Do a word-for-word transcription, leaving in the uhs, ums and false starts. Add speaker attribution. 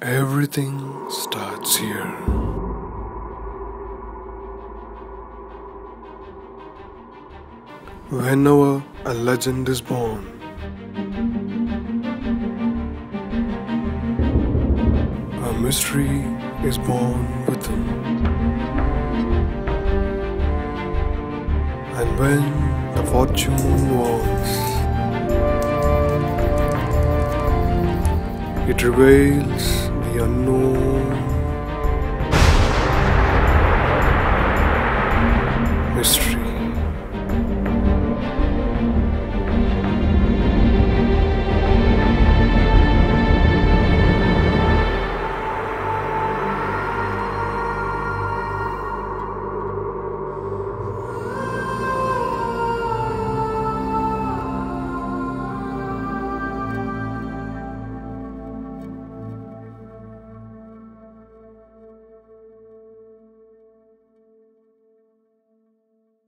Speaker 1: Everything starts here. Whenever a legend is born, a mystery is born with him. And when the fortune wants, it reveals the unknown mystery.